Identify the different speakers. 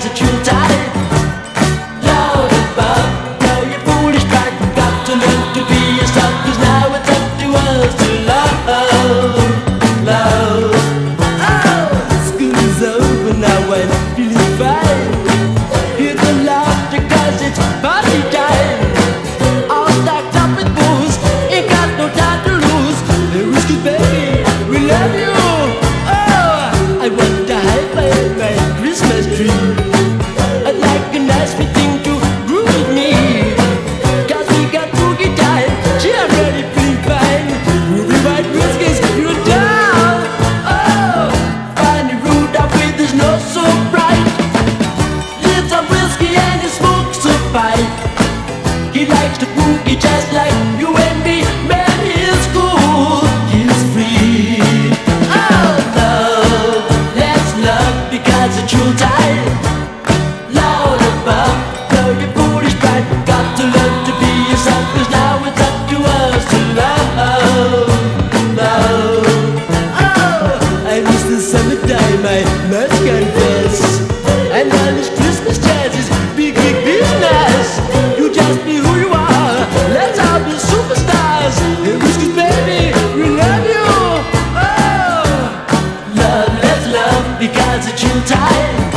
Speaker 1: because it's real tight. Loud above, know you're foolish, right? Got to learn to be yourself, 'cause now it's up to us to love, love. Oh, school is over now and feeling fine. Hear the laughter 'cause it's party time. All stacked up with booze, ain't got no time to lose. Hey, Whiskers, baby, we love you. Oh, I want to hide my Christmas tree. I'd like a nice sweet thing to groove with me, 'cause we got boogie time. She already feeling fine. Moving right, Whiskers, you're down. Oh, find the road up with the snow so bright. Lives on whiskey and he smokes a pipe. He likes to boogie just like you and me. Man, he's cool, he's free. Oh, love, let's love because it's true time. Loud above, know you're foolish, but got to learn to be yourself, 'cause now it's up to us to love, love. Oh, I miss the summertime, I must confess. And all this Christmas jazz is big, big business. You just be who you are, let's all be superstars. Hey, Whiskers, baby, we love you. Oh, love, let's love because it's your time.